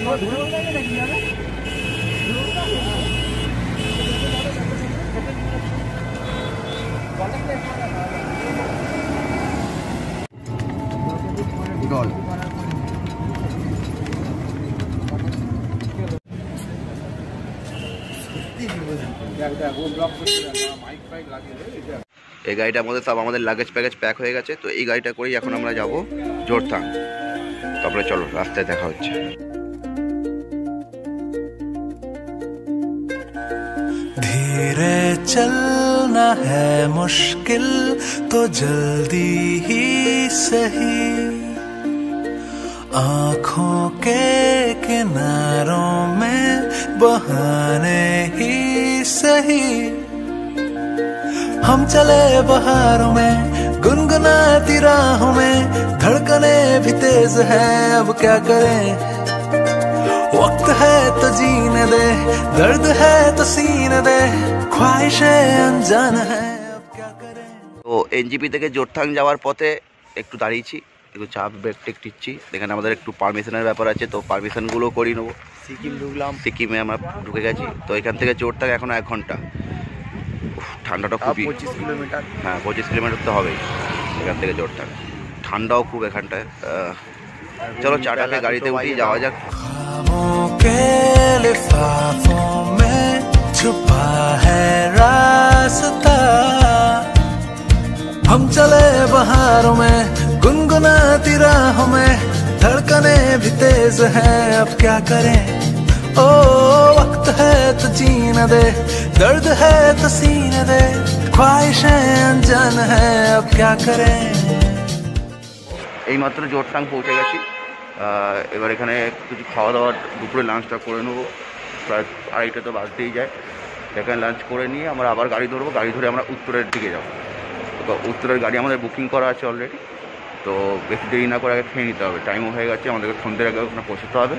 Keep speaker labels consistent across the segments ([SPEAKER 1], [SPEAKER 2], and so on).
[SPEAKER 1] এই গাড়িটার মধ্যে সব আমাদের লাগেজ প্যাকেজ প্যাক হয়ে গেছে। তো এই গাড়িটা করেই এখন আমরা যাব জোরথাং। তারপরে চলো রাস্তায় দেখা হচ্ছে।
[SPEAKER 2] धीरे चलना है मुश्किल तो जल्दी ही सही, आँखों के किनारों में बहाने ही सही। हम चले बहारों में गुनगुनाती राहों में, धड़कने भी तेज है अब क्या करें। वक्त है तो जीने दे, दर्द है तो सीने दे, ख्वाहिशें अनजान है अब क्या करें।
[SPEAKER 1] তো এনজিপি থেকে জোরথাং যাওয়ার পথে একটু দাঁড়িয়েছি, একটু চা ব্রেক টেক টিচ্ছি। এখানে আমাদের একটু পারমিশনের ব্যাপার আছে, তো পারমিশনগুলো করিয়ে নেবো। সিকিম ঢুকলাম, সিকিমে আমরা ঢুকে গেছি। তো এখান থেকে জোরথাং এখন 1 ঘন্টা। ঠান্ডাটা খুবই, 25 কিলোমিটার, হ্যাঁ 25 কিলোমিটার তো হবেই এখান থেকে জোরথাং। ঠান্ডাও খুব এখানটায়। চলো চাটাকে গাড়িতে উঠি, যাওয়া যাক।
[SPEAKER 2] के लिफाफों में छुपा है रास्ता, हम चले बहारों में गुनगुनाती राहों में, धड़कने भी तेज है अब क्या करें। ओ वक्त है तो जीने दे, दर्द है तो सीने दे, ख्वाहिशें अनजान है अब क्या करें।
[SPEAKER 1] এইমাত্র জোরথাং পৌঁছে গেছি। এবার এখানে কিছু খাওয়া দাওয়া, দুপুরে লাঞ্চটা করে নেবো। প্রায় 2:30 তো বাজতেই যায়। এখানে লাঞ্চ করে নিয়ে আমরা আবার গাড়ি ধরবো। গাড়ি ধরে আমরা উত্তরের দিকে যাবো। তো উত্তরের গাড়ি আমাদের বুকিং করা আছে অলরেডি। তো বেশি দেরি না করে আগে খেয়ে নিতে হবে, টাইমও হয়ে গেছে, আমাদেরকে সন্ধ্যের আগে ওখানে পৌঁছতে হবে।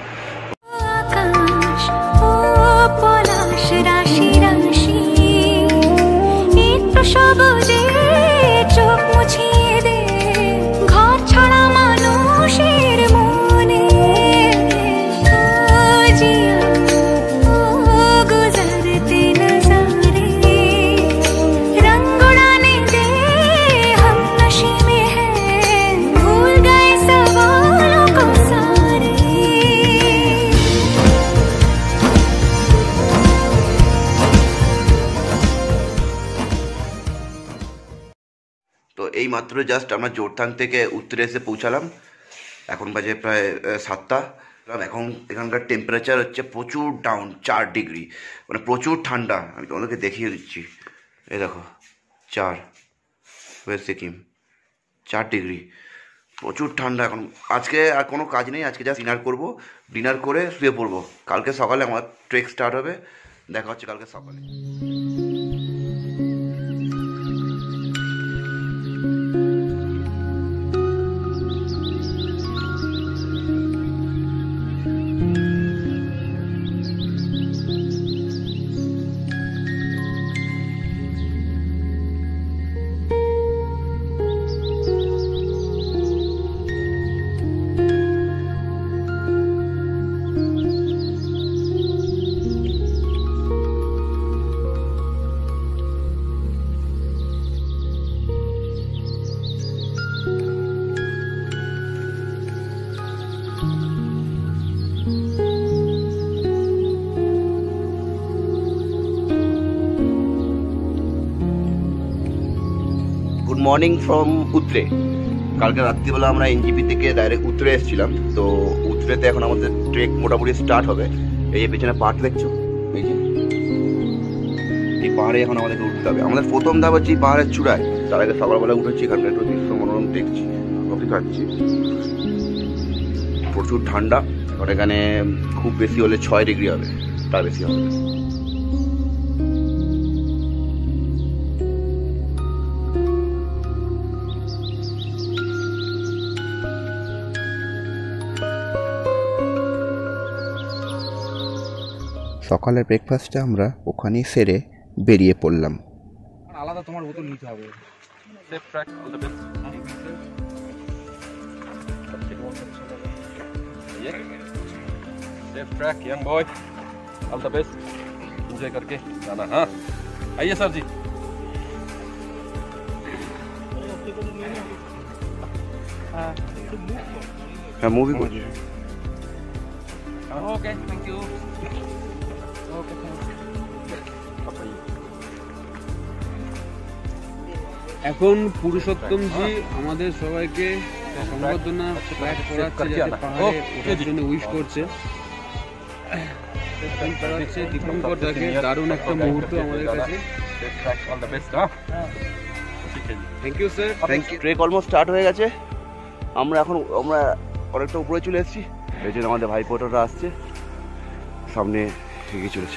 [SPEAKER 1] তো এই মাত্র জাস্ট আমরা জোরথাং থেকে উত্তরে এসে পৌঁছালাম। এখন বাজে প্রায় 7টা। এখন এখানকার টেম্পারেচার হচ্ছে প্রচুর ডাউন, 4 ডিগ্রি, মানে প্রচুর ঠান্ডা। আমি তোমাদেরকে দেখিয়ে দিচ্ছি, এই দেখো 4, ওয়েস্ট সিকিম 4 ডিগ্রি, প্রচুর ঠান্ডা। এখন আজকে আর কোনো কাজ নেই, আজকে জাস্ট ডিনার করবো, ডিনার করে শুয়ে পড়বো। কালকে সকালে আমার ট্রেক স্টার্ট হবে, দেখা হচ্ছে কালকে সকালে। মর্নিং ফ্রম উত্তরে। কালকে রাত্রিবেলা আমরা এনজিপি থেকে ডাইরেক্ট উত্তরে এসেছিলাম। তো উত্তরেতে এখন আমাদের ট্রেক মোটামুটি স্টার্ট হবে। এই পেছনে পাহাড় দেখছো, এই যে এই পাহাড়ে এখন আমাদেরকে উঠতে হবে। আমাদের প্রথম ধাপ হচ্ছে এই পাহাড়ের চূড়ায়। তার আগে সকালবেলা উঠেছি, এখানকার একটু দৃশ্য মনোরম দেখছি, কফি খাচ্ছি। প্রচুর ঠান্ডা, এখন এখানে খুব বেশি হলে 6 ডিগ্রি হবে, তার বেশি হবে। সকালের ব্রেকফাস্টটা আমরা ওখানেই সেরে বেরিয়ে পড়লাম।
[SPEAKER 3] আলাদা তোমার বোতল নিতে হবে।
[SPEAKER 4] Safe trek young boy, all the best, enjoy करके जाना। हाँ आइए सर जी।
[SPEAKER 1] হ্যাঁ মুভি করছি।
[SPEAKER 3] Okay thank you. ওকে এখন পুরুষোত্তম জি আমাদের সবাইকে সংবর্ধনা ট্র্যাক করাচ্ছে, যাতে পাহাড়ে ওঠার জন্য উইশ করছে। করাচ্ছে দীপঙ্কর দাকে, দারুণ একটা মুহূর্ত আমাদের কাছে।
[SPEAKER 4] All the best. হ্যাঁ
[SPEAKER 3] thank you sir.
[SPEAKER 1] Thank you. Trek almost start হয়ে গেছে। আমরা অনেকটা উপরে চলে এসেছি। এই জন্য আমাদের ভাইপোটারা আসছে, সামনে এগিয়ে চলেছে।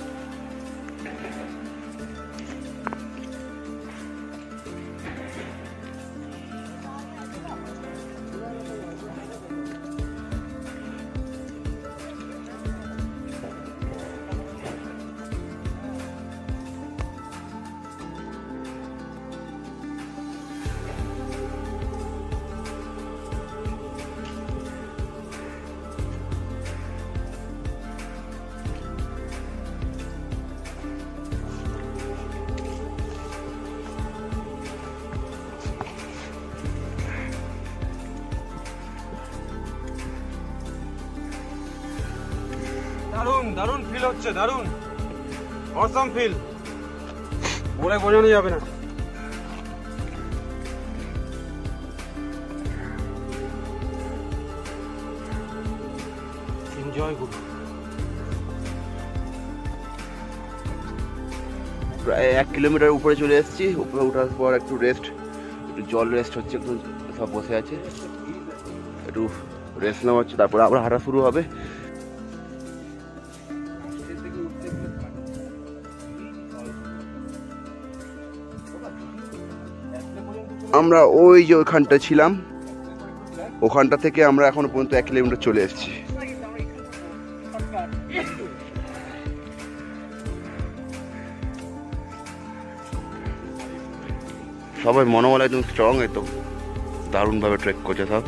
[SPEAKER 3] দারুণ দারুণ ফিল হচ্ছে, দারুণ অসাম ফিল, বলে বোঝানো যাবে না। এনজয় করুন।
[SPEAKER 1] প্রায় 1 কিলোমিটার উপরে চলে এসেছি। উপরে ওঠার পর একটু রেস্ট, একটু জল রেস্ট হচ্ছে, একটু সব বসে আছে, একটু রেস্ট নেওয়া হচ্ছে, তারপর আবার হাঁটা শুরু হবে। আমরা ওই যে ওইখানটা ছিলাম, ওখানটা থেকে আমরা এখনো পর্যন্ত 1 কিলোমিটার চলে এসেছি। সবাই মনোবল একদম স্ট্রং, একদম দারুণভাবে ট্রেক করছে সব।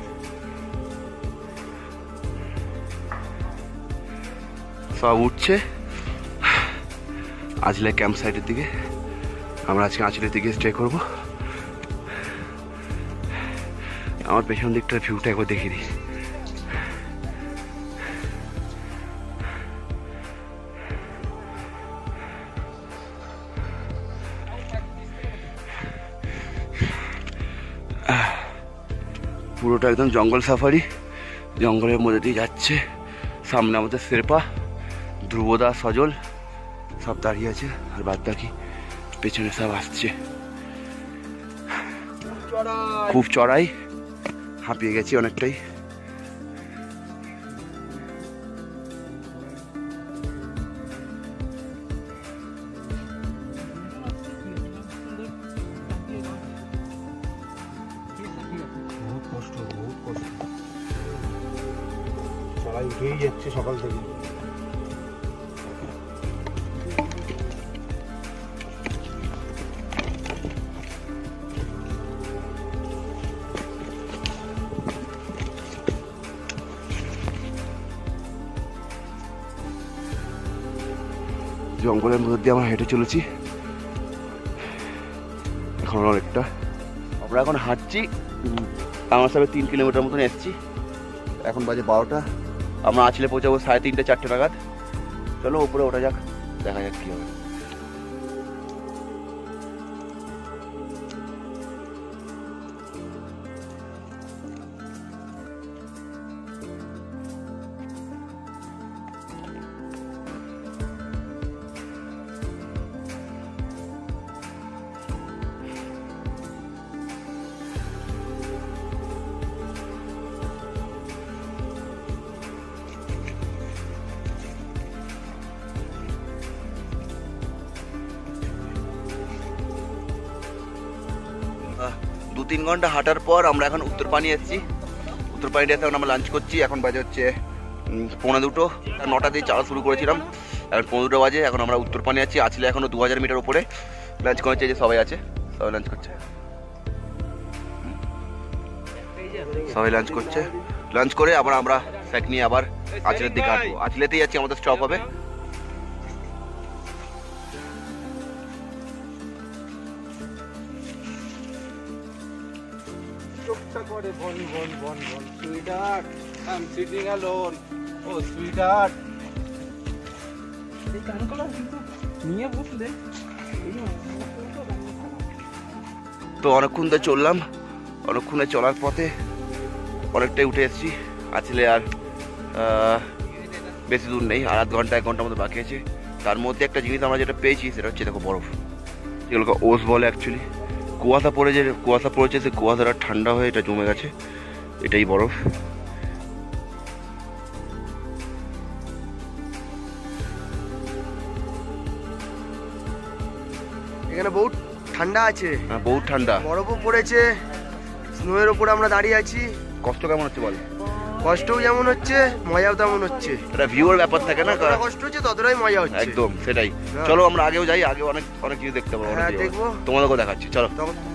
[SPEAKER 1] সব উঠছে আঁচলে ক্যাম্প সাইটের দিকে। আমরা আজকে আঁচলের দিকে স্টে করব। আমার পেছন দিকটার ভিউটা একবার দেখিয়ে দিই। পুরোটা একদম জঙ্গল সাফারি, জঙ্গলের মধ্যে দিয়ে যাচ্ছে। সামনে আমাদের শেরপা, ধ্রুবদা, সজল সব দাঁড়িয়ে আছে, আর বাদ বাকি পেছনে সব আসছে। খুব চড়াই, হাঁপিয়ে গেছি অনেকটাই।
[SPEAKER 3] বহুত কষ্ট, বহুত কষ্ট, চড়াই উঠেই যাচ্ছে সকাল থেকে।
[SPEAKER 1] জঙ্গলের মধ্যে দিয়ে আমরা হেঁটে চলেছি এখন অনেকটা। আমরা এখন হাঁটছি, আমার সাথে 3 কিলোমিটার মতন এসেছি। এখন বাজে 12টা। আমরা আঁচলে পৌঁছাবো 3:30 4টে নাগাদ। চলো উপরে ওঠা যাক, দেখা যাক কী হবে। দু 3 ঘন্টা হাঁটার পর আমরা এখন উত্তরপানি এসেছি। উত্তরপানিতে এখন আমরা লাঞ্চ করছি। এখন বাজে হচ্ছে 1:45। 9টা দিয়ে চালা শুরু করেছিলাম, এখন 15টা বাজে। এখন আমরা উত্তরপানি আছি। আছলে এখনো 2000 মিটার উপরে। লাঞ্চ করেছে, যে সবাই আছে, সবাই লাঞ্চ করছে, সবাই লাঞ্চ করছে। লাঞ্চ করে আবার আমরা স্যাক নিয়ে আবার আঁচলের দিকে হাঁটবো। আঁচলেতেই যাচ্ছি, আমাদের স্টপ হবে। তো অনেকক্ষণ তো চললাম, অনেকক্ষণে চলার পথে অনেকটাই উঠে এসেছি। আঁচলে আর বেশি দূর নেই, আর আধ ঘন্টা 1 ঘন্টার মতো বাকি আছে। তার মধ্যে একটা জিনিস আমরা যেটা পেয়েছি সেটা হচ্ছে দেখো বরফ, যেগুলোকে ওস বলে অ্যাকচুয়ালি। কুয়াশা পড়েছে, সে কুয়াশাটা ঠান্ডা হয়ে এটা জমে গেছে, এটাই বরফ।
[SPEAKER 5] এখানে বহুত ঠান্ডা আছে,
[SPEAKER 1] হ্যাঁ বহুত ঠান্ডা,
[SPEAKER 5] বরফও পড়েছে, স্নোয়ের উপরে আমরা দাঁড়িয়ে আছি।
[SPEAKER 1] কষ্ট কেমন হচ্ছে বল?
[SPEAKER 5] কষ্টও যেমন হচ্ছে, মজাও তেমন হচ্ছে।
[SPEAKER 1] এটা ভিউর ব্যাপার থাকে না,
[SPEAKER 5] যতটা কষ্ট হচ্ছে ততটাই মজা হচ্ছে।
[SPEAKER 1] একদম সেটাই। চলো আমরা আগেও যাই, আগে অনেক অনেক কিছু দেখতে পাবো।
[SPEAKER 5] হ্যাঁ দেখবো,
[SPEAKER 1] তোমাদেরকেও দেখাচ্ছি, চলো।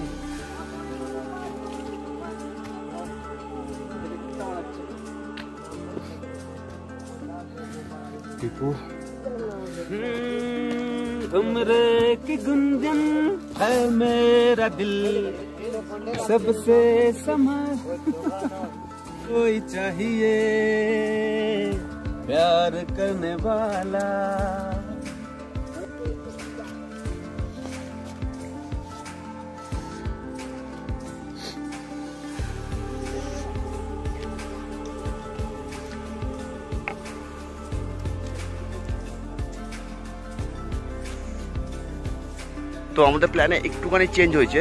[SPEAKER 3] कमरे की गुंजन है मेरा दिल, सबसे समा कोई चाहिए प्यार करने वाला।
[SPEAKER 1] তো আমাদের প্ল্যানে একটুখানি চেঞ্জ হয়েছে।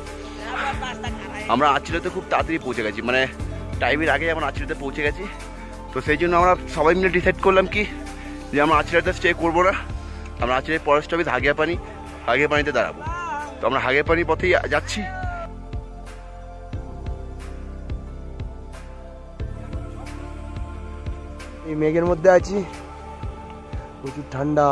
[SPEAKER 1] আমরা আঁচলেতে খুব তাড়াতাড়ি পৌঁছে গেছি, মানে টাইমের আগে আমরা আঁচলেতে পৌঁছে গেছি। তো সেই জন্য আমরা সবাই মিলে ডিসাইড করলাম কি যে আমরা আঁচলেতে স্টে করবো না, আমরা আঁচলের পরের স্টপেজ হাগিয়াপানিতে দাঁড়াবো। তো আমরা হাগিয়াপানির পথেই যাচ্ছি।
[SPEAKER 5] এই মেঘের মধ্যে আছি, প্রচুর ঠান্ডা।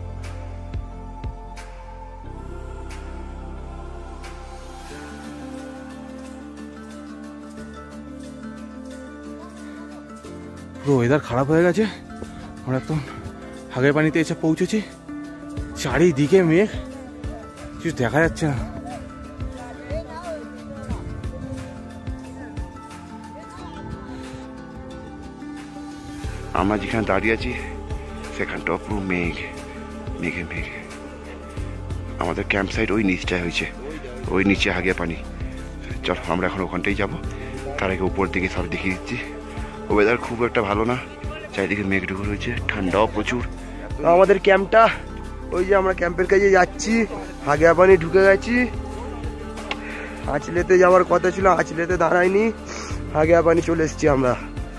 [SPEAKER 6] পুরো ওয়েদার খারাপ হয়ে গেছে, আমরা একদম হাগের পানিতে এসে পৌঁছেছি। চারিদিকে মেঘ, কিছু দেখা যাচ্ছে না।
[SPEAKER 1] আমরা যেখানে দাঁড়িয়ে আছি সেখানটা পুরো মেঘে মেঘে। আমাদের ক্যাম্প সাইট ওই নিচটায় হয়েছে, ওই নিচে হাগিয়াপানি। চল আমরা এখন ওখানটাই যাবো। তার আগে উপর দিকে সব দেখিয়ে দিচ্ছি। ওয়েদার খুব একটা ভালো না, চারিদিকে মেঘ ঢুকে রয়েছে, ঠান্ডাও প্রচুর।
[SPEAKER 5] আমাদের ক্যাম্পটা ওই যে, আমরা ক্যাম্পের কাছে যাচ্ছি, হাগিয়াপানি ঢুকে গেছি। আঁচলেতে যাওয়ার কথা ছিল, আঁচলেতে দাঁড়ায়নি, হাগিয়াপানি চলে এসেছি আমরা।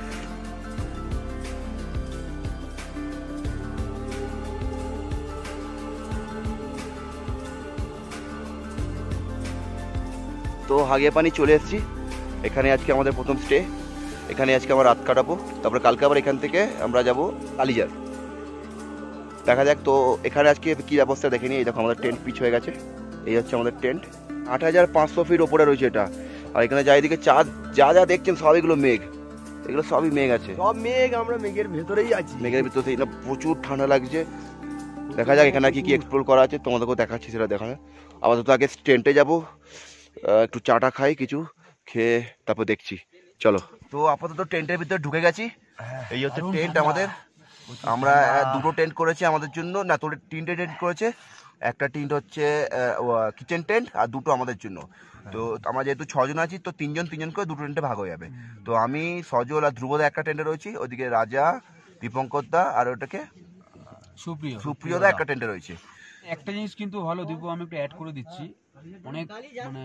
[SPEAKER 1] তো হাগিয়াপানি চলে এসেছি। এখানে আজকে আমাদের প্রথম স্টে, এখানে আজকে আমরা রাত কাটাবো। তারপরে কালকে আবার এখান থেকে আমরা যাব কালিজার। দেখা যাক। তো এখানে আজকে কী ব্যবস্থা দেখে নিই। এই দেখো আমাদের টেন্ট পিচ হয়ে গেছে, এই হচ্ছে আমাদের টেন্ট। 8500 ফিট ওপরে রয়েছে এটা। আর এখানে চারিদিকে চাঁদ, যা যা দেখছেন সব এগুলো মেঘ, এগুলো সবই মেঘ আছে,
[SPEAKER 5] সব মেঘ। আমরা মেঘের ভেতরেই আছি,
[SPEAKER 1] মেঘের ভিতরে না প্রচুর ঠান্ডা লাগছে। দেখা যাক এখানে কি কি এক্সপ্লোর করা আছে, তোমাদেরকেও দেখাচ্ছি সেটা দেখানো। আপাতত আগে টেন্টে যাবো, একটু চাটা খাই, কিছু খেয়ে তারপর দেখছি। চলো। তো আপাতত টেন্টের ভিতরে ঢুকে গেছি। এই হচ্ছে টেন্ট আমাদের। আমরা দুটো টেন্ট করেছি আমাদের জন্য, না তোর 3টে টেন্ট করেছে। একটা টেন্ট হচ্ছে কিচেন টেন্ট, আর দুটো আমাদের জন্য। তো আমরা যেহেতু 6 জন আছি, তো 3 জন করে দুটো টেন্টে ভাগ হয়ে যাবে। তো আমি, সজল আর ধ্রুবদা একটা টেন্টে রয়েছি, ওইদিকে রাজা, দীপঙ্কর দা আর ওটাকে সুপ্রিয়দা একটা টেন্টে রয়েছে।
[SPEAKER 3] একটা জিনিস কিন্তু ভালো দিব, আমি একটু অ্যাড করে দিচ্ছি। অনেক মানে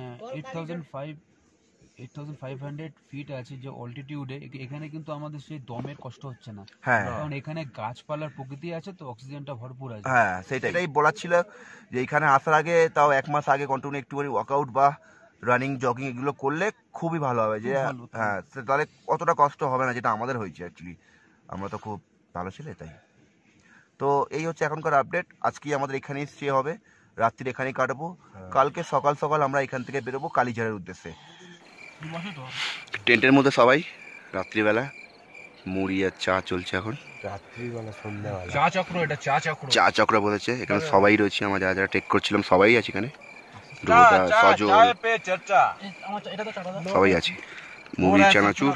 [SPEAKER 3] 8500 ফিট আছে যে অল্টিটিউডে, এখানে কিন্তু আমাদের সেই দমের কষ্ট হচ্ছে না।
[SPEAKER 1] হ্যাঁ,
[SPEAKER 3] কারণ এখানে গাছপালার প্রকৃতি আছে, তো অক্সিজেনটা ভরপুর আছে।
[SPEAKER 1] হ্যাঁ সেটাই বলার ছিল যে এখানে আসার আগে, তাও 1 মাস আগে কন্টিনিউ একটুখানি ওয়ার্কআউট বা রানিং জগিং এগুলো করলে খুবই ভালো হবে। যে হ্যাঁ, তাহলে অতটা কষ্ট হবে না, যেটা আমাদের হয়েছে অ্যাকচুয়ালি। আমরা তো খুব ভালো ছিল তাই। তো এই হচ্ছে এখনকার আপডেট। আজকে আমাদের এখানেই স্টে হবে, রাত্রি এখানেই কাটবো। কালকে সকাল সকাল আমরা এখান থেকে বেরোবো কালীঝাড়ের উদ্দেশ্যে। টেন্টের মধ্যে সবাই রাত্রিবেলা মুড়ি আর চা চলছে এখন।
[SPEAKER 3] চা চক্র, এটা চা চক্র।
[SPEAKER 1] চা চক্র বলেছে, এখানে সবাই রয়েছে, আমরা যারা যারা টেক করছিলাম সবাই আছে এখানে। ধ্রুবদা, সজল, সবাই আছে। মুড়ি, চানাচুর।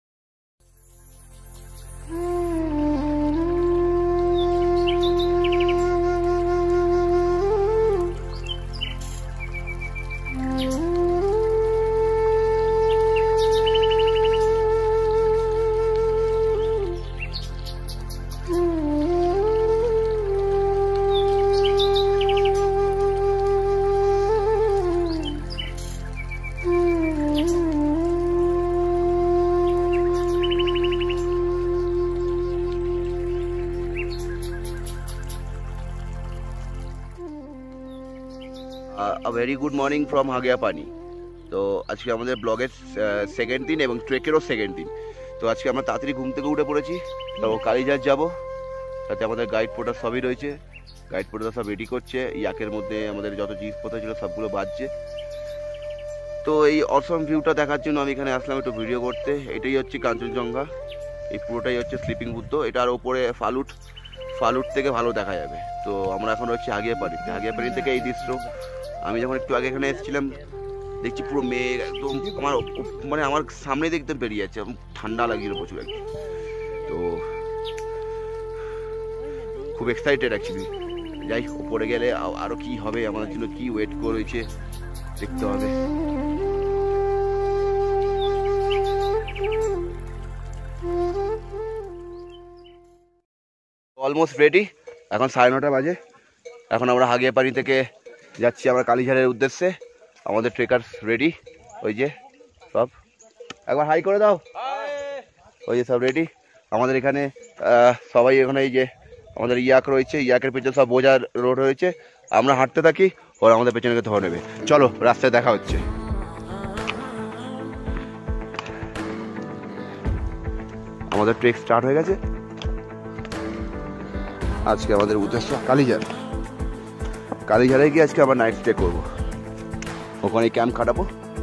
[SPEAKER 1] Very good morning from Hagiyapani. তো আজকে আমাদের ব্লগের সেকেন্ড দিন এবং ট্রেকেরও সেকেন্ড দিন। তো আজকে আমরা তাড়াতাড়ি ঘুম থেকে উঠে পড়েছি। তো কালীঘাট যাবো, সাথে আমাদের গাইড পোর্টার সবই রয়েছে। গাইড পোর্টার সব রেডি করছে, ইয়াকের মধ্যে আমাদের যত জিনিসপত্র ছিল সবগুলো বাজছে। তো এই অসম ভিউটা দেখার জন্য আমি এখানে আসলাম একটু ভিডিও করতে। এটাই হচ্ছে কাঞ্চনজঙ্ঘা, এই পুরোটাই হচ্ছে স্লিপিং বুদ্ধ। এটার ওপরে ফালুট থেকে ভালো দেখা যাবে। তো আমরা এখন হচ্ছে হাগিয়াপানিতে। হাগিয়াপানি থেকে এই দৃশ্য, আমি যখন একটু আগে এখানে এসেছিলাম দেখছি পুরো মেঘ একদম আমার সামনে দেখতে বেরিয়ে যাচ্ছে, ঠান্ডা লাগছিল প্রচুর একদম। তো খুব এক্সাইটেড অ্যাকচুয়ালি। যাই ওপরে গেলে আরও কি হবে, আমাদের জন্য কি ওয়েট করেছে দেখতে হবে। অলমোস্ট রেডি, এখন 9:30 বাজে। এখন আমরা হাগিয়াপানি থেকে যাচ্ছি আমরা কালীঘাটের উদ্দেশ্যে। আমাদের ট্রেকার রেডি, ওই যে সব, একবার হাই করে দাও। ওই যে সব রেডি আমাদের এখানে। সবাই এখানে, এই যে আমাদের ইয়াক রয়েছে, ইয়াকের পেছনে সব বোঝার রোড রয়েছে। আমরা হাঁটতে থাকি, ওরা আমাদের পেছনে ধরে নেবে। চলো রাস্তায় দেখা হচ্ছে। আমাদের ট্রেক স্টার্ট হয়ে গেছে। আজকে আমাদের উদ্দেশ্য কালীঘাট। কালীঘাটে গিয়ে আজকে আবার নাইট স্টে করবো, ওখানে ক্যাম্প কাটাবো।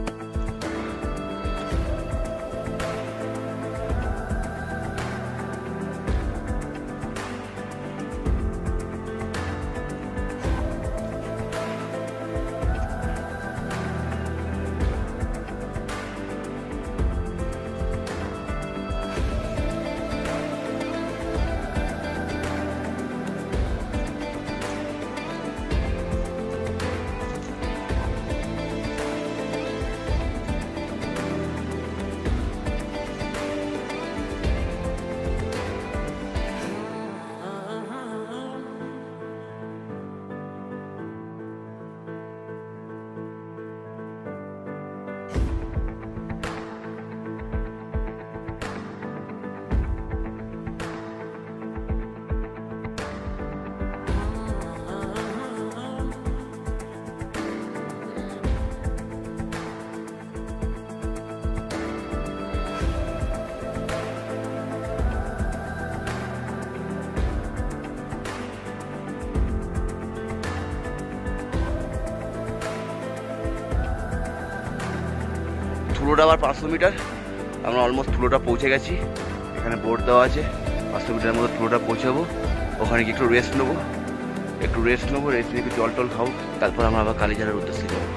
[SPEAKER 1] থুলোটা আবার 500 মিটার, আমরা অলমোস্ট থুলোটা পৌঁছে গেছি। এখানে বোর্ড দেওয়া আছে, 500 মিটারের মধ্যে থুলোটা পৌঁছাবো। ওখানে গিয়ে একটু রেস্ট নেবো, রেস্ট নিয়ে একটু জল টল খাবো, তারপর আমরা আবার কালীঘাটের উদ্দেশ্যে যাবো।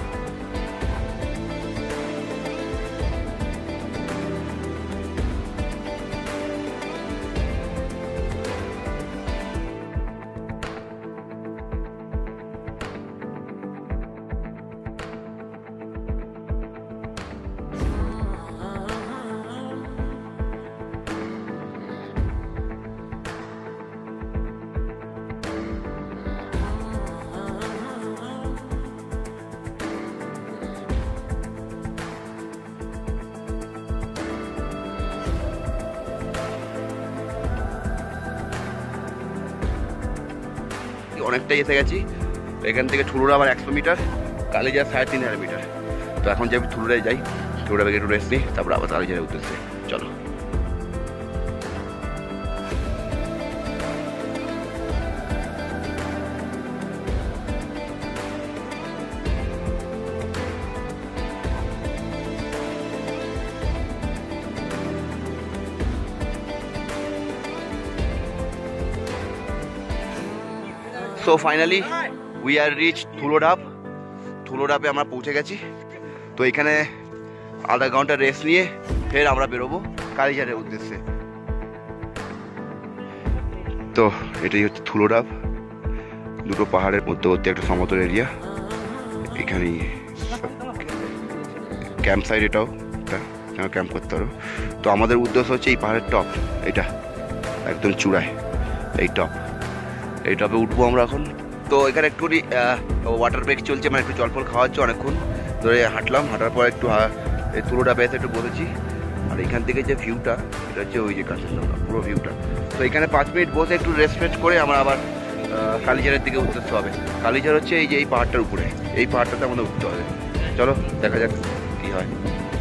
[SPEAKER 1] অনেকটাই এসে গেছি। এখান থেকে ঠুলোরা আবার 100 মিটার, কালীঘাট 3500 মিটার। তো এখন যাই ঠুলোরায় যাই, ঠুলোরা একটু রেস্ট নিই, তারপর আবার কালীঘাটের উদ্দেশ্যে। চলো। So finally we are reach Dhulodab. ধুলোডাবে আমরা পৌঁছে গেছি। তো এখানে আধা ঘন্টা রেস্ট নিয়ে ফের আমরা বেরোবো কালীঝাড়ের উদ্দেশ্যে। তো এটাই হচ্ছে ধুলোডাব, দুটো পাহাড়ের মধ্যবর্তী একটা সমতল এরিয়া। এখানেই ক্যাম্প সাইড, এটাও এখানে ক্যাম্প করতে পারো। তো আমাদের উদ্দেশ্য হচ্ছে এই পাহাড়ের টপ, এটা একদম চূড়ায় এই টপ, এই টপে উঠবো আমরা এখন। তো এখানে একটুখানি ওয়াটার ব্রেক চলছে, মানে একটু জল ফল খাওয়া হচ্ছে। অনেকক্ষণ ধরে হাঁটলাম, হাঁটার পর একটু এই ধুলোডাবে এসে একটু বসেছি। আর এখান থেকে যে ভিউটা, এটা হচ্ছে ওই যে কাঞ্চনজঙ্ঘা পুরো ভিউটা। তো এখানে 5 মিনিট বসে একটু রেস্ট করে আমরা আবার কালীঝাড়ের দিকে উদ্দেশ্য হবে। কালীঝাড় হচ্ছে এই যে এই পাহাড়টার উপরে, এই পাহাড়টাতে আমাদের উঠতে হবে। চলো দেখা যাক কী হয়।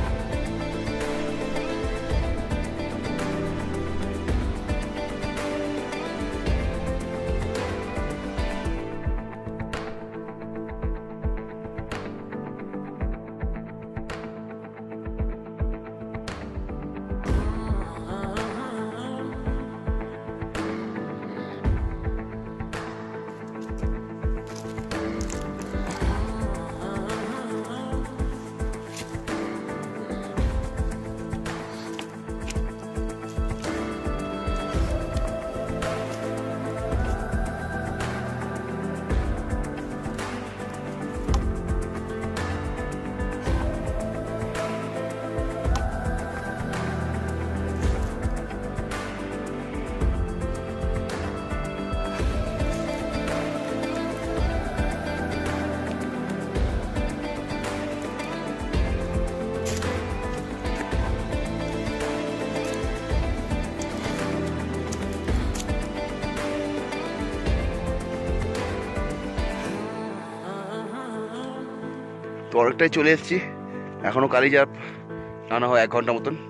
[SPEAKER 1] তো অনেকটাই চলে এসেছি, এখনও কালীঝাড় নানা হয় 1 ঘন্টা মতন।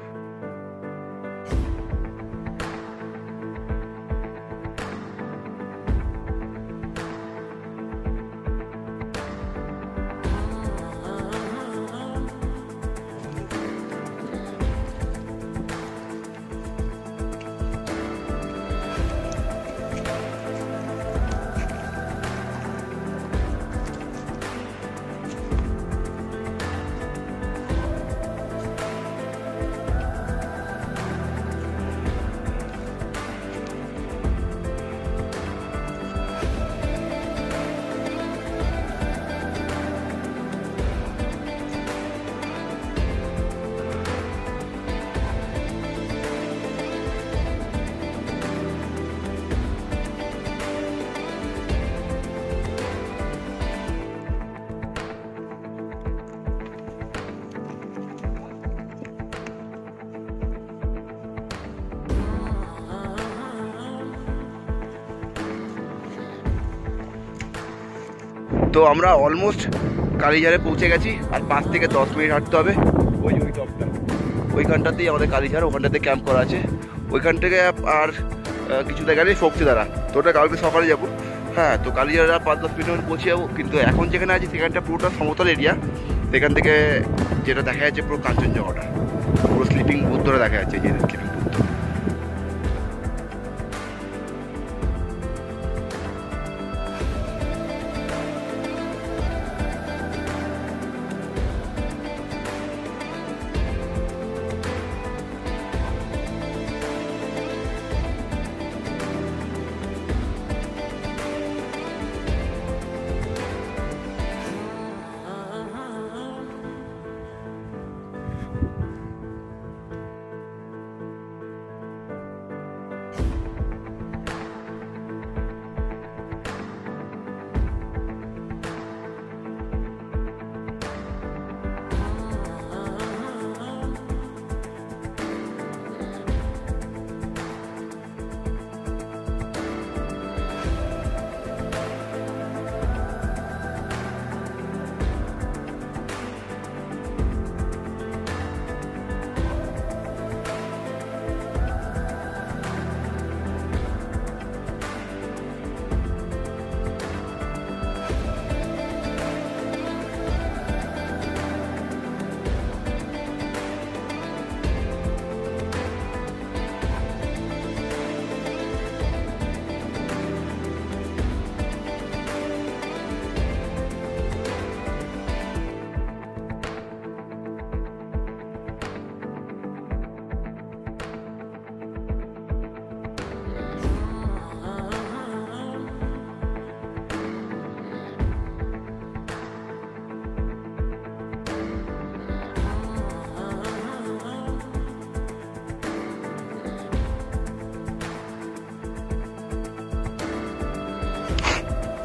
[SPEAKER 1] তো আমরা অলমোস্ট কালীঝাড়ে পৌঁছে গেছি, আর 5 থেকে 10 মিনিট হাঁটতে হবে। ওই টপটা, ওইখানটাতেই আমাদের কালীঝাড়, ওখানটাতে ক্যাম্প করা আছে। ওইখান থেকে আর কিছুটা গেলেই শক্তিদারা। তো ওটা কালকে সকালে যাবো। হ্যাঁ, তো কালীঝাড়ে 5-10 মিনিট পৌঁছে যাবো। কিন্তু এখন যেখানে আছি সেখানটা পুরোটা সমতল এরিয়া। সেখান থেকে যেটা দেখা যাচ্ছে পুরো কাঞ্চনজঙ্ঘাটা, পুরো স্লিপিং বুথ ধরে দেখা যাচ্ছে, যে স্লিপিং বুথ।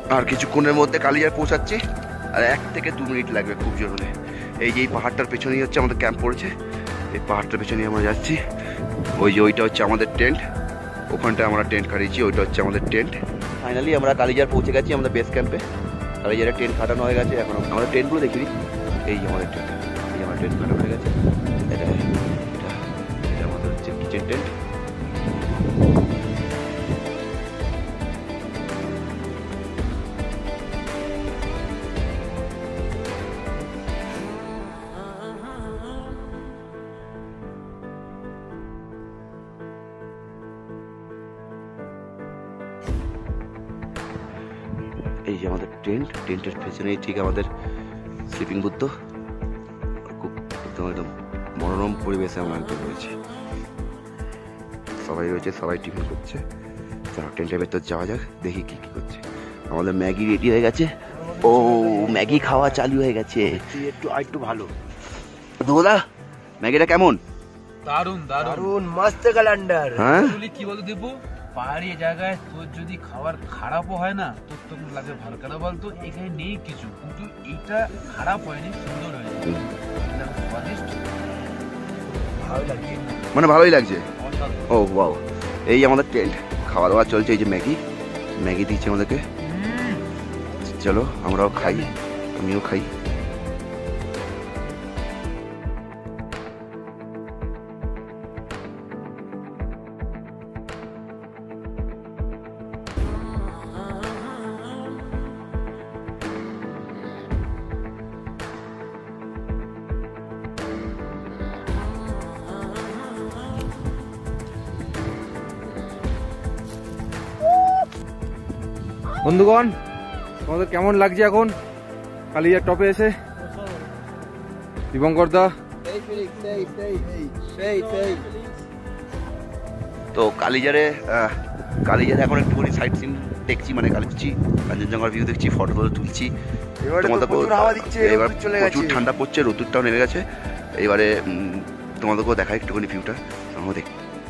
[SPEAKER 1] আর কিছুক্ষণের মধ্যে কালিয়ার পৌঁছাচ্ছি, আর 1 থেকে 2 মিনিট লাগবে খুব জোর হলে। এই যে এই পাহাড়টার পেছনেই হচ্ছে আমাদের ক্যাম্প পড়েছে, এই পাহাড়টার পেছনেই আমরা যাচ্ছি। ওই যে ওইটা হচ্ছে আমাদের টেন্ট, ওখানটায় আমরা টেন্ট খাটিয়েছি, ওইটা হচ্ছে আমাদের টেন্ট। ফাইনালি আমরা কালিজার পৌঁছে গেছি আমাদের বেস ক্যাম্পে। কালিজারের টেন্ট খাটানো হয়ে গেছে, এখন আমাদের টেন্টগুলো দেখিনি। এই যে আমাদের টেন্ট, এই আমার টেন্ট খাটানো হয়ে গেছে। এটা এটা এটা আমাদের হচ্ছে কিচেন টেন্ট। এই যে আমাদের টেন্ট, টেন্টের পেছনেই ঠিক আমাদের স্লিপিং বুথ। খুব একদম মনোরম পরিবেশে আমরা একদম রয়েছি, সবাই রয়েছে, সবাই টিফিন করছে। চলো টেন্টের ভেতর যাওয়া যাক, দেখি কি কি করছে। আমাদের ম্যাগি রেডি হয়ে গেছে। ও ম্যাগি খাওয়া চালু হয়ে গেছে, একটু ভালো। দাদা ম্যাগিটা কেমন?
[SPEAKER 3] দারুন দারুন
[SPEAKER 5] দারুন মস্ত ক্যালেন্ডার।
[SPEAKER 1] হ্যাঁ
[SPEAKER 3] কি বলতো দেবো, পাহাড়ি জায়গায় তোর যদি খাবার খারাপও হয় না, তোর তখন লাগে ভালো। কেন বলতো এখানে নেই কিছু, কিন্তু এইটা খারাপ হয়নি, সুন্দর হয়েছে, স্বাদিষ্ট, ভালো লাগছে,
[SPEAKER 1] মানে ভালোই লাগছে।
[SPEAKER 3] অসাধারণ।
[SPEAKER 1] ও ওয়াও, এই আমাদের টেন্ট, খাওয়া দাওয়া চলছে। এই যে ম্যাগি, ম্যাগি দিচ্ছে আমাদেরকে। চলো আমরাও খাই, আমিও খাই।
[SPEAKER 6] বন্ধুগণ, তোমাদের কেমন লাগছে এখন কালিয়ার টপে এসে? দীপঙ্কর দা,
[SPEAKER 1] তো কালিজারে এখন একটুখানি সাইট সিন দেখছি, মানে কালিচ্ছি, কাঞ্চনজঙ্ঘার ভিউ দেখছি, ফটো তুলছি। তোমাদের
[SPEAKER 5] প্রচুর হাওয়া দিচ্ছে,
[SPEAKER 1] এবার
[SPEAKER 5] রোদ চলে
[SPEAKER 1] প্রচুর
[SPEAKER 5] গেছে।
[SPEAKER 1] ঠান্ডা পড়ছে, রোদটাও নেমে গেছে। এবারে তোমাদেরকেও দেখাই একটুখানি ভিউটা আমাদের।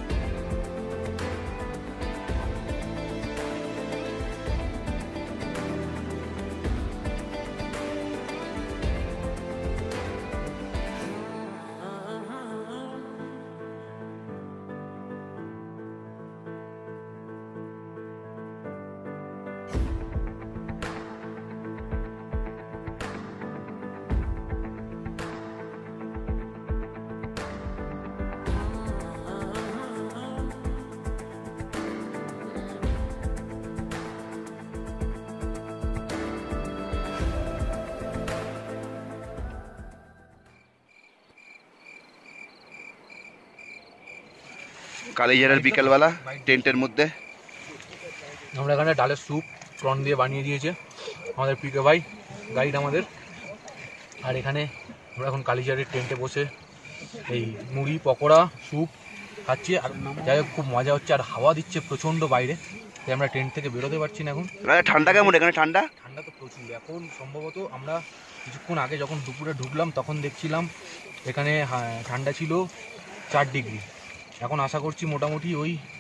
[SPEAKER 1] কালিজারের বিকেলবেলা টেন্টের মধ্যে
[SPEAKER 3] আমরা এখানে ডালের স্যুপ প্রন দিয়ে বানিয়ে দিয়েছে আমাদের পিকে ভাই, গাইড আমাদের। আর এখানে আমরা এখন কালিজারের টেন্টে বসে এই মুড়ি পকোড়া স্যুপ খাচ্ছি, আর যাই হোক খুব মজা হচ্ছে। আর হাওয়া দিচ্ছে প্রচণ্ড বাইরে, তাই আমরা টেন্ট থেকে বেরোতে পারছি না এখন।
[SPEAKER 1] ঠান্ডা কেমন এখানে? ঠান্ডা
[SPEAKER 3] ঠান্ডা তো প্রচুর। এখন সম্ভবত আমরা কিছুক্ষণ আগে যখন দুপুরে ঢুকলাম তখন দেখছিলাম এখানে ঠান্ডা ছিল 4 ডিগ্রি। এখন আশা করছি মোটামুটি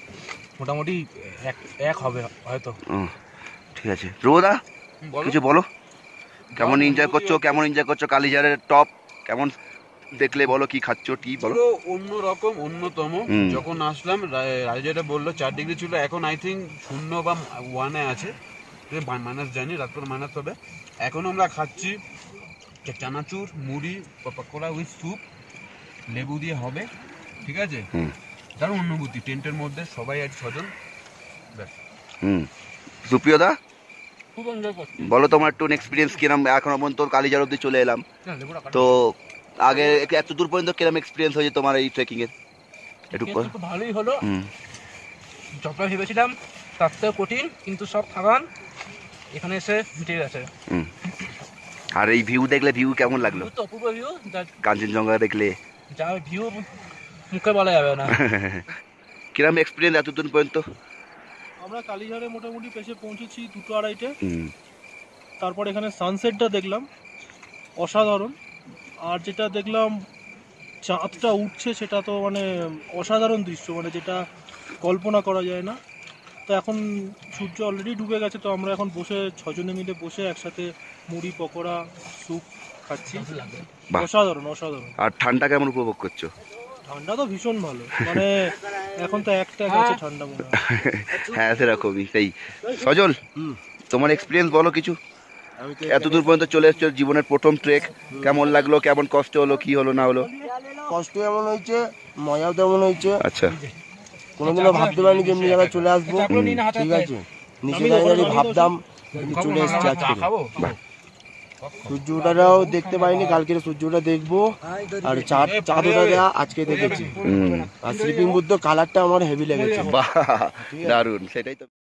[SPEAKER 3] এক হবে হয়তো।
[SPEAKER 1] ঠিক আছে। ধ্রুবদা কিছু বলো, কেমন এনজয় করছো কালিজারের টপ কেমন দেখলে? বলো কি খাচ্ছো, কি বলো?
[SPEAKER 3] অন্যরকম, অন্যতম। যখন আসলাম রাজা বললো 4 ডিগ্রি ছিল, এখন আই থিঙ্ক 0 বা 1-এ আছে, মাইনাস জানি, রাত করে মাইনাস হবে। এখন আমরা খাচ্ছি চানাচুর, মুড়ি, পকোড়া উইথ স্যুপ, লেবু দিয়ে হবে, ঠিক আছে। দারুণ অনুভূতি, টেন্টের মধ্যে সবাই আজ 6 জন।
[SPEAKER 1] সুপ্রিয় দা
[SPEAKER 3] খুব এনজয় করছি।
[SPEAKER 1] বলো তোমার একটু এক্সপিরিয়েন্স কিরম? এখনো পর্যন্ত কালিজার অব্দি চলে এলাম, তো আগে এত দূর পর্যন্ত কিরম এক্সপিরিয়েন্স হয়েছে তোমার এই ট্রেকিং এর? একটু
[SPEAKER 3] ভালোই হলো, যতটা ভেবেছিলাম তার থেকে কঠিন, কিন্তু সব থাকান এখানে এসে মিটে গেছে।
[SPEAKER 1] আর এই ভিউ দেখলে, ভিউ কেমন লাগলো?
[SPEAKER 3] অপূর্ব ভিউ,
[SPEAKER 1] কাঞ্চনজঙ্ঘা দেখলে
[SPEAKER 3] যা ভিউ মুখে বলা যাবে না।
[SPEAKER 1] কিরম এক্সপিরিয়েন্স এতদিন পর্যন্ত?
[SPEAKER 7] আমরা কালীঝাড়ে মোটামুটি পেছে পৌঁছেছি 2:30-টে। তারপর এখানে সানসেটটা দেখলাম, অসাধারণ। আর যেটা দেখলাম চাঁদটা উঠছে, সেটা তো মানে অসাধারণ দৃশ্য, মানে যেটা কল্পনা করা যায় না। তো এখন সূর্য অলরেডি ডুবে গেছে, তো আমরা এখন বসে 6 জনে মিলে বসে একসাথে মুড়ি পকোড়া স্যুপ খাচ্ছি।
[SPEAKER 1] বাহ।
[SPEAKER 7] অসাধারণ অসাধারণ।
[SPEAKER 1] আর ঠান্ডা কেমন উপভোগ করছো?
[SPEAKER 7] ঠান্ডা তো ভীষণ ভালো, মানে এখন তো একটা আছে ঠান্ডা মনে হয়।
[SPEAKER 1] হ্যাঁ সেরকমই। সেই সজল, তোমার এক্সপিরিয়েন্স বলো কিছু। এত দূর পর্যন্ত চলে এসছো, জীবনের প্রথম ট্রেক, কেমন লাগলো, কেমন কষ্ট হলো, কি হলো না হলো?
[SPEAKER 5] কষ্ট এমন হয়েছে, মজাও তেমন হয়েছে।
[SPEAKER 1] আচ্ছা।
[SPEAKER 5] কোনোদিনও ভাবতে পারিনি যে এমনি জায়গায় চলে আসবো। ঠিক আছে, নিচে দাঁড়িয়ে ভাবতাম, কিন্তু চলে এসেছি আজকে। সূর্য ওঠাটাও দেখতে পাইনি, কালকে সূর্য ওঠা দেখবো। আর চাঁদ ওঠা আজকে দেখেছি। আর স্লিপিং বুদ্ধ কালারটা আমার হেভি লেগেছে।
[SPEAKER 1] বাহ, দারুণ। সেটাই তো।